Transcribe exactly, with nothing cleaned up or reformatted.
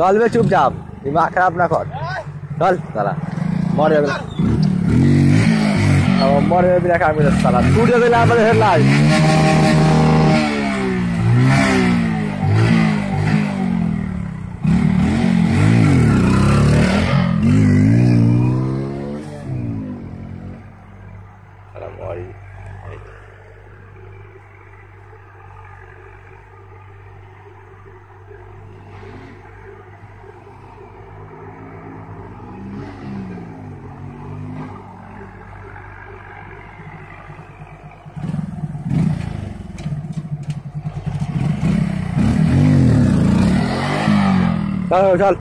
चल बे चुपचाप दिमाग खराब ना कर चल साला मर गया अब मर गया बिना काम के साला टूट गया हमारे हेडलाइट चल चल